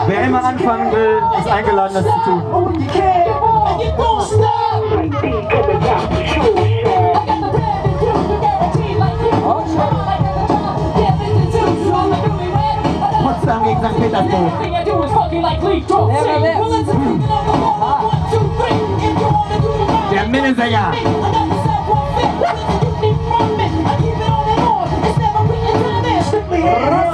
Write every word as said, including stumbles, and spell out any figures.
Wer immer anfangen will, ist eingeladen, das zu tun. Potsdam gegen Sankt Petersburg. Der Minnesänger. Strictly